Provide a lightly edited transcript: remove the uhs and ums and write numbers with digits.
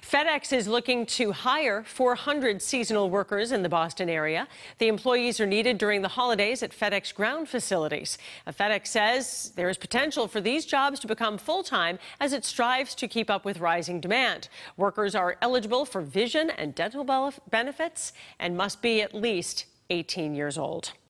FedEx is looking to hire 400 seasonal workers in the Boston area. The employees are needed during the holidays at FedEx ground facilities. FedEx says there is potential for these jobs to become full-time as it strives to keep up with rising demand. Workers are eligible for vision and dental benefits and must be at least 18 years old.